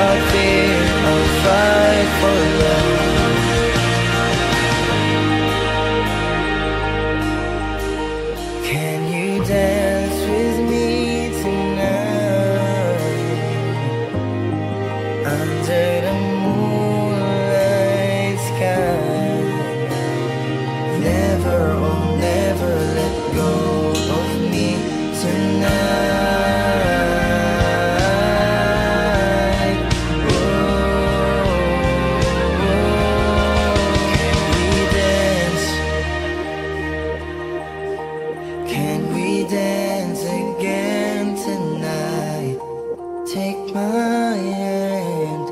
without fear, I'll fight for love. Can you dance with me tonight? Under the moonlight sky. Never, oh never let go of me tonight. Oh, can we dance? Can we dance again tonight? Take my hand.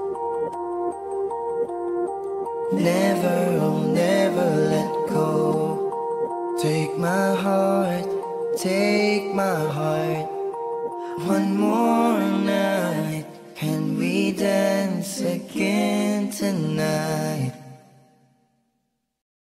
Never, oh never let go. Take my heart, take my heart. One more night. Can we dance again tonight?